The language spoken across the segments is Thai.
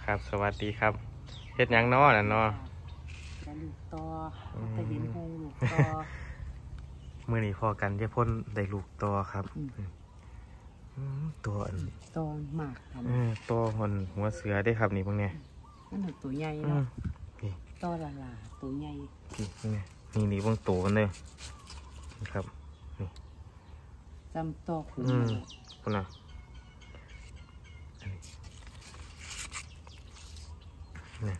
ครับสวัสดีครับเฮ็ดหยังน้อน่ะเนาะแต่ลูกต่อแต่เห็นหงลูกต่อมื้อนี้พอกันจะพ่นได้ลูกต่อครับตัวต่อหมากครับตัวหัวเสือได้ครับนี่พวกเนี้ยนั่นหนึ่งตัวใหญ่เนาะต่อละลาตัวใหญ่นี่พวกโตกันเลยครับนี่จำต่อขุนคนน่ะนี่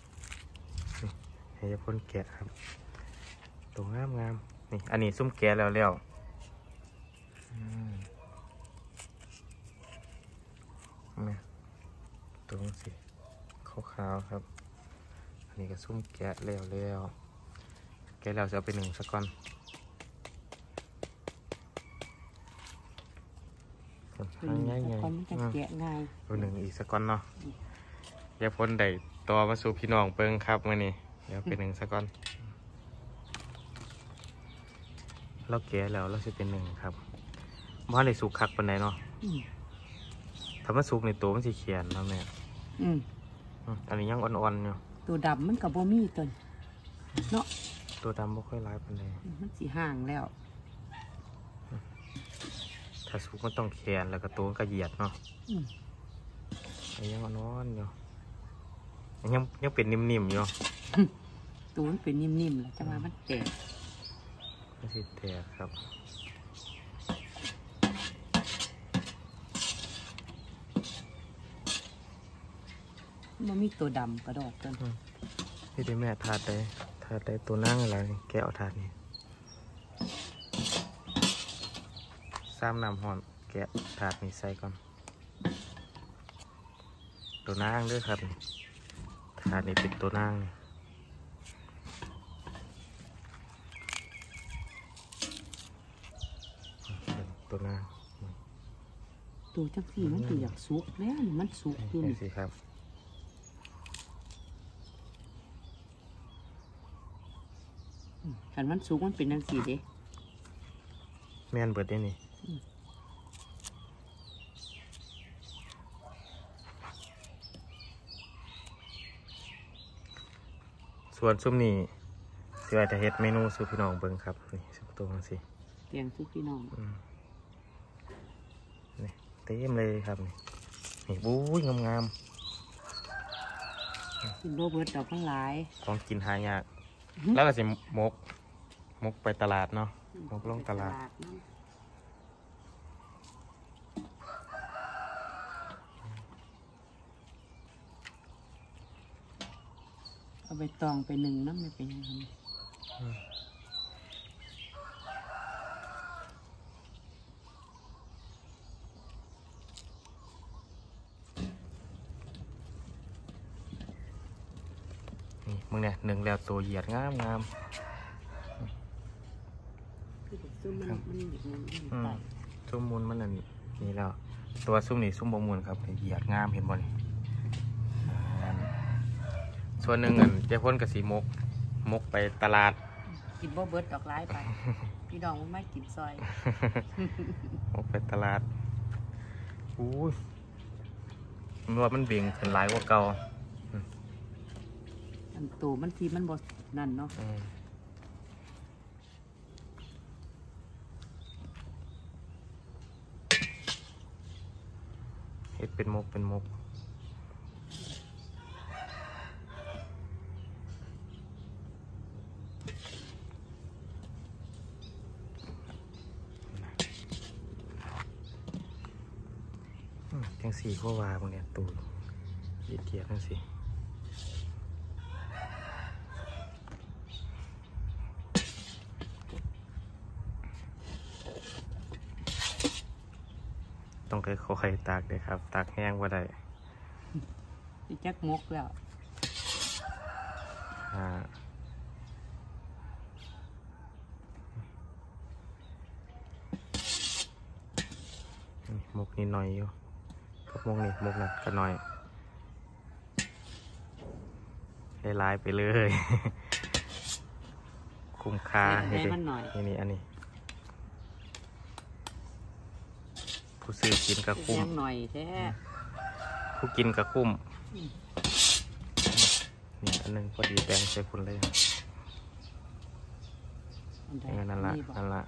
ให้พ่นแกะครับตัวงามนี่อันนี้ซุ่มแกะแล้วนี่ตัวสีขาวๆครับอันนี้ก็ซุ่มแกะแล้วแกะแล้วจะเอาไปหนึ่งสักก้อนง่ายๆมันจะแกะง่ายเอาหนึ่งอีกสักก้อนเนาะอย่าพ้นได้ต่อมาสู่พี่น้องเปิ้งครับมื่อนี้เดี๋ยวไปหนึ่งสักก้อนเราแกะแล้วเราจะเป็นหนึ่งครับบ้านในสุกคักปานใดเนาะถ้ามันสุกในตัวมันสีเขียนแล้วแม่อันนี้ยังอ่อนๆอยู่ตัวดำมันกับโบมี่ตัวเนาะตัวดำไม่ค่อยร้ายปานใดมันสีห่างแล้วถ้าสุกมันต้องแขนแล้วก็ตัวก็เหยียดเนาะอันนี้ยังอ่อนๆอยู่ยังเป็นนิ่มๆอยู่ตัวมันเป็นนิ่มๆแล้วจะมามันแตกมันสิแตกครับมันมีตัวดำกระดอกต้นนี่ดิแม่ถาดได้ตัวนั่งอะไรแกะเอาถาดนี่ซ้ำน้ำห่อนแกะถาดนี่ใส่ก่อนตัวนั่งด้วยครับถาดนี่เป็นตัวนั่งตัวนั่งตัวจังสีมันตัวอยากสุกแล้วมันสุกอยู่นี่สิครับขันมันสุกมันเป็นจังสีเด้แม่นเบิดได้นี่ส่วนซุ่มนี่สิว่าจะเฮ็ดเมนูสู่พี่น้องเบิ่งครับนี่สุกตัวมันสิเตียงทุกพี่น้องนี่เต็มเลยครับนี่บู๊ยงามกินโรเบิร์ตดอกทั้งหลายของกินหายากแล้วก็สิมกไปตลาดเนาะมกลงตลาดเอาไปตองไปหนึ่งน้ำไม่เป็นยังไงมึงเนี่ยหนึ่งแล้วตัวเหยียดงามซุ่มมันซุ่มมูลมันนี่แล้วตัวซุ่มนี่ซุ่มบมูลครับเหยียดงามเห็นบ่นี่ส่วนหนึ่งเจ้าพ่นกับสีมกไปตลาดกินบ่เบิร์ดดอกไม้ไปพี่น้องไม่กินซอยมกไปตลาดอู้นวดมันเบ่งเป็นหลายกว่าเก่าอันตัวมันทีมันบดนั่นเนาะเฮ็ดเป็นมกจังสี่ข้อวาบางเนี่ยตูเทียบจังสี่ต้องค่อยๆตากเลยครับตากแห้งว่าได้จักมกแล้วมกนิดหน่อยอยู่กับมกนี่มกนั่นก็หน่อยลายไปเลยคุ้มค่าให้มันหน่อยนี่อันนี้ผู้ซื้อกินกระคุ้มหน่อยแท้ผู้กินกระคุ้มนี่อันหนึงพอดีแบ่งใส่คุณเลยนั่นละนั่นละ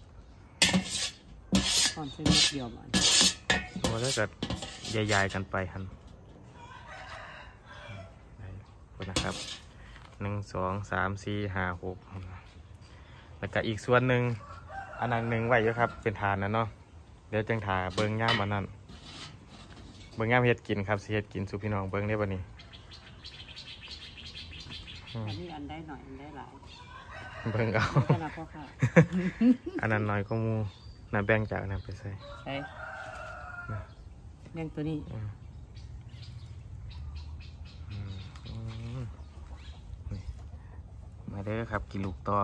ตอนใส่เม็ดเดียวมันมันก็จะยายๆกันไปฮันคนนะครับ1 2 3 4 5 6แล้วก็อีกส่วนหนึ่งอันนั้นหนึ่งไว้เยอะครับเป็นฐานนะเนาะเดี๋ยวจังถาเบิ้งย่ามอันนั้นเบิ้งย่ามเฮ็ดกินครับสิเฮ็ดกินสู่พี่น้องเบิ้งได้บ่นี้อันนี้อันได้หน่อยอันได้หลายเบิ้งเอาก็รับพ่อค่ะอันนั้นน้อยก็มูน่าแบ่งจากอันนั้นไปใส่ใช่แมงตัวนี้นี่มาเด้อครับกินลูกต่อ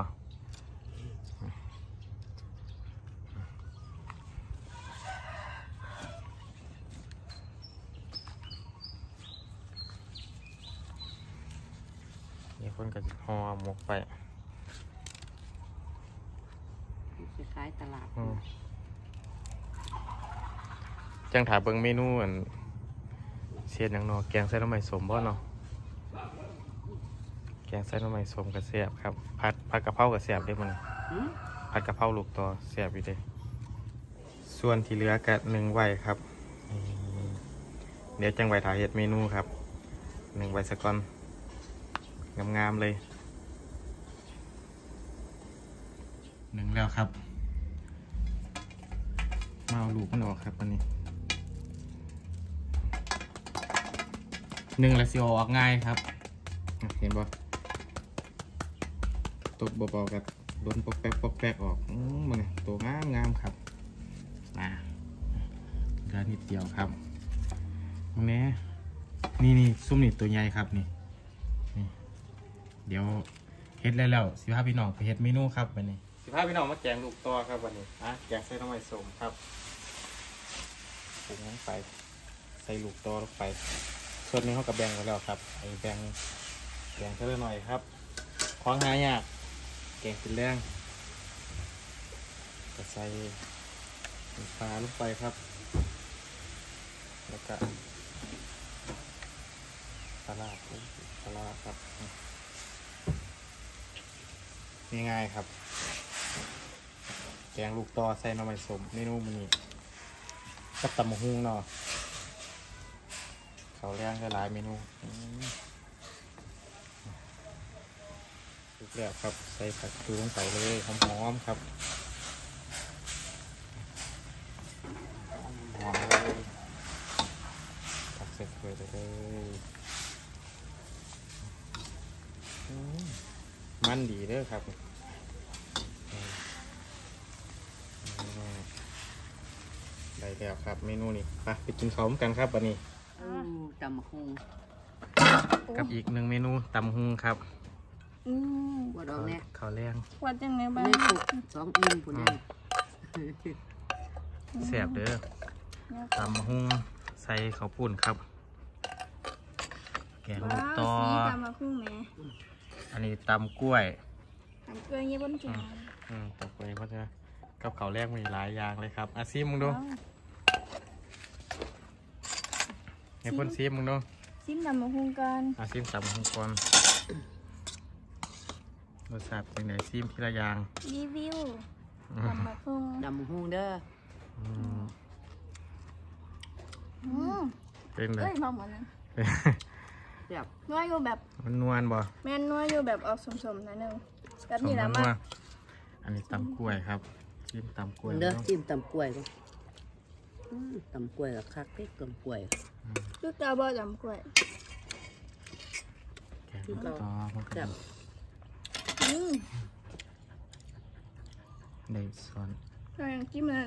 นี่คนก็จะห่อหมกไปคล้ายๆตลาดจังถาเบิ่งเมนูอันเสียดหยังเนาะแกงใส่หน่อไม้สมบ่เนาะแกงใส่หน่อไม้สมก็แซ่บครับผัดกะเพราก็แซ่บเด้มื้อนี้ผัดกะเพราลูกต่อแซ่บอยู่เด้ส่วนที่เหลือก็นึ่งไว้ครับเดี๋ยวจังไว้ถ่ายเฮ็ดเมนูครับนึ่งไว้ซะก่อนงามๆเลยนึ่งแล้วครับมาเอาลูกมันออกครับอันนี้หนึ่งแล้วสิออกง่ายครับเห็นบ่ตกเบาๆกับโดนปอกแป๊กปอกแป๊กออกมันนี่ตัวงามครับมาเหลือนิดเดียวครับตรงนี้นี่ซุ่มนี่ตัวใหญ่ครับนี่เดี๋ยวเฮ็ดแล้วสิพาพี่น้องไปเฮ็ดเมนูครับวันนี้สิพาพี่น้องมาแกงลูกต่อครับวันนี้แกงใส่หน่อไม้ส้มครับปรุงลงไปใส่ลูกต่อลงไปส่วนนี้เขากับแบ่งกันแล้วครับไอ้แบ่งเท่าหน่อยครับของหายากแกงเป็นแรงก็ใส่ปลาลงไปครับแล้วก็ปลาร้าครับง่ายๆครับแกงลูกต่อใส่หน่อไม้ส้มเมนูมันนี้กับตำมะฮุ่งเนาะเขาแรงหลายเมนูทุกแบบครับใส่ผักชูลงไปเลยหอมๆครับหอมเลยผักใส่ถ้วยเลยมันดีเด้อครับได้แล้วครับเมนูนี้ไปกินข้าวกันครับวันนี้ตำฮงกับอีกหนึ่งเมนูตำฮุงครับว่าดอกเนี่ยข้าวแรงวัดยังไงบ้างไม่ถูก2อิ่มพุ่นนี่แซ่บเด้อตำฮุงใส่ข้าวปุ้นครับแกงลูกตอสีตามมาคู่แม่อันนี้ตำกล้วยทำเกลือเงี้ยบนจานตำกล้วยเพราะฉะนั้นกับข้าวแรงมีหลายอย่างเลยครับซิมมึงดูให้พ่นซิมมึงดูซิมตามมาคู่กันซิมตำฮุงก่อนรสชาติเป็นไงซิมทีละอย่างรีวิวตามมาคู่ตำฮงเด้อเป็นเลเอ้ยยมาหมดเลยแบบนัวอยู่แบบมันนวลบ่แม่นัวอยู่แบบออกสมๆหน่อยนึงแบบนี้แหละนัมาวอันนี้ตำกล้วยครับซิมตำกล้วยเด้อจิ้มตำกล้วยก็ตำกล้วยกับคักเล็กตำกล้วยลูกตาบอดำกล้วยแกงลูกตอมันก็แบบได้ส่วนเรายังจิ้มมัน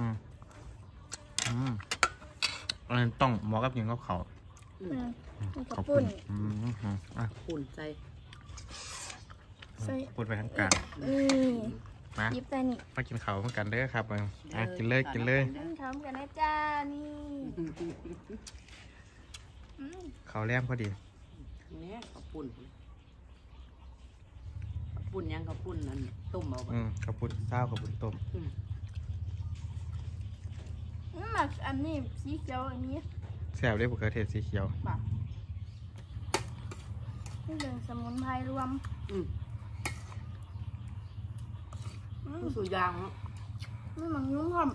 อันนั้นต้องเหมาะกับยิงกับเขากระปุ่นปุ่นใจใส่พูดไปทั้งกลางนี่มายิบใส่นี่มากินเขาวเหมือนกันเด้อครับกินเลยนั่งทำกันนะจ้านี่เขาวแรมพอดีเนี่ยข้าวปุ่นยังข้าวปุ่นนั่นต้มเอาไปข้าวปุ้นเศร้าข้าวปุ้นต้มหมักอันนี้สีเขียวอันนี้แซ่บเลยบุกเขือเทศสีเขียวป่ะนี่เป็นสมุนไพรรวมผู้สูยางเนาะนี่มันยุ่งหอม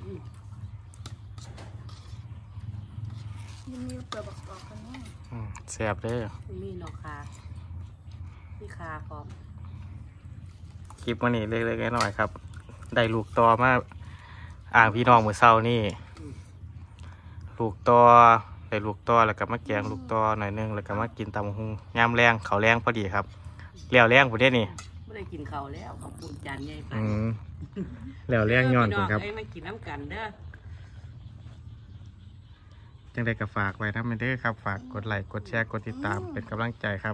ยังมีเปลือกประกอบกันนี่แซ่บเด้อมีหนอกคาพี่คาพร้อมคลิปวันนี้เล็กๆน้อยๆครับ ได้ลูกตอมาอ่างพี่น้องมื้อเช้านี่ลูกตอได้ลูกตอแล้วก็มาแกงลูกตอหน่อยนึงแล้วก็มากินตำบักหุ่งยามแรงข้าวแรงพอดีครับเลี้ยวแรงพุ่นเด้นี่ไม่ได้กินข้าวแล้วขอบคุณจานใหญ่ไปแล้วแรงย้อนพุ่นครับเอ้ยมากินน้ำกันเด้อจังได้ก็ฝากไว้นะเด้อครับ ฝากกดไลค์กดแชร์กดติดตามเป็นกำลังใจครับ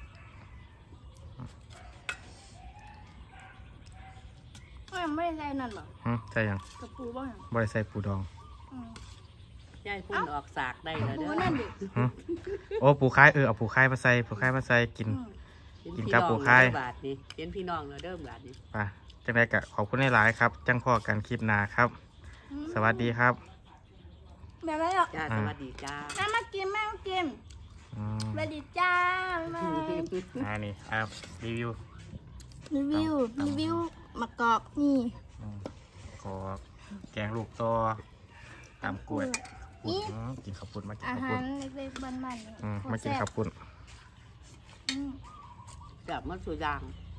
ไม่ได้นั่นหรอใช่ยังกระปูบ้างบริใส่ปูดองยายพุ่นออกสากได้แล้วปูเด้อนั่นดิโอ้ปูค่ายเอาปูค่ายมาใส่ปูค่ายมาใส่กิน กินกับปูค่ายบาทนี่เป็นพี่น้องเราเด้อบาทนี่ไปจังได้ก็ขอบคุณหลายๆครับ จังพอกันคลิปหน้าครับ สวัสดีครับแบบไรหรอจ้าสวัสดีจ้าแม่มากินแม่มากินสวัสดีจ้าบ๊ายบายนี่รีวิวรีวิวมะกอกนี่ขอแกงลูกตอตามกล้วยกินข้าวปุ้นมากินอาข้าวหาปุ้นรเล็กๆบ้านๆมากินข้าวปุ้นกลับมาสู่ยางอ